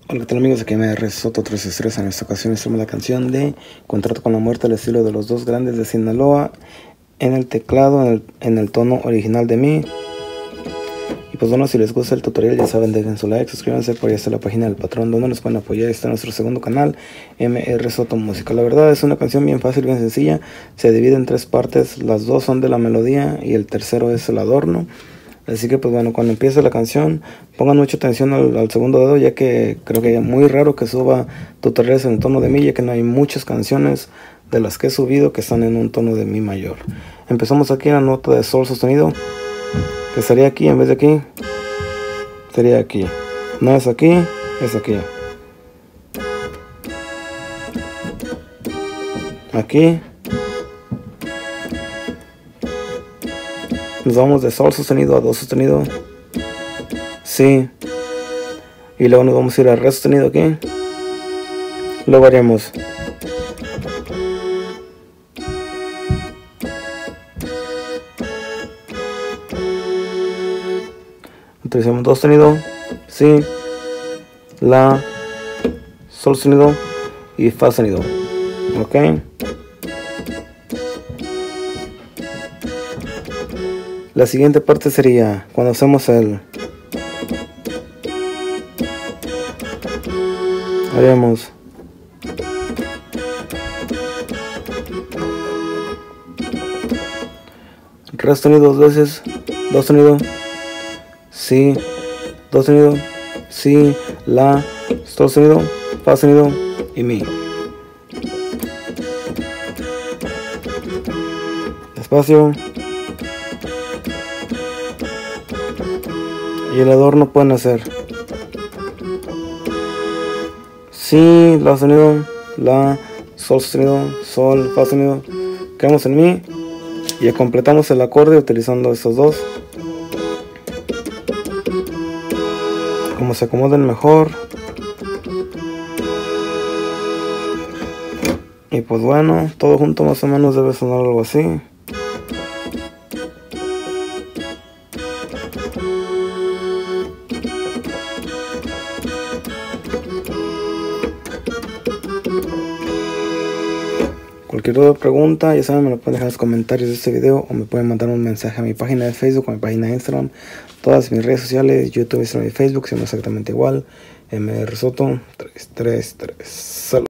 Hola, ¿qué tal amigos? Aquí MR Soto 363. En esta ocasión estamos la canción de Contrato con la Muerte al estilo de los dos grandes de Sinaloa, en el teclado, en el tono original de mi. Y pues bueno, si les gusta el tutorial, ya saben, dejen su like, suscríbanse, por ahí está la página del patrón donde nos pueden apoyar. Está nuestro segundo canal, MR Soto Música. La verdad es una canción bien fácil, bien sencilla. Se divide en tres partes, las dos son de la melodía y el tercero es el adorno. Así que pues bueno, cuando empiece la canción pongan mucha atención al segundo dedo, ya que creo que es muy raro que suba tutoriales en tono de mi, ya que no hay muchas canciones de las que he subido que están en un tono de mi mayor. Empezamos aquí en la nota de sol sostenido, que sería aquí en vez de aquí, sería aquí. No es aquí, es aquí. Aquí. Nos vamos de sol sostenido a do sostenido, si, y luego nos vamos a ir a re sostenido aquí. Luego haríamos utilizamos do sostenido, si, la, sol sostenido y fa sostenido. Ok. La siguiente parte sería cuando hacemos haríamos re sostenido dos veces, do sostenido, si, do sostenido, si, la, sol sostenido, fa sostenido y mi. Despacio. Y el adorno pueden hacer si, la sostenido, la, sol sostenido, sol, fa sostenido, quedamos en mi y completamos el acorde utilizando estos dos, como se acomoden mejor. Y pues bueno, todo junto más o menos debe sonar algo así. Cualquier duda o pregunta, ya saben, me lo pueden dejar en los comentarios de este video o me pueden mandar un mensaje a mi página de Facebook o a mi página de Instagram. Todas mis redes sociales, YouTube, Instagram y Facebook, son exactamente igual. MR Soto 333. Salud.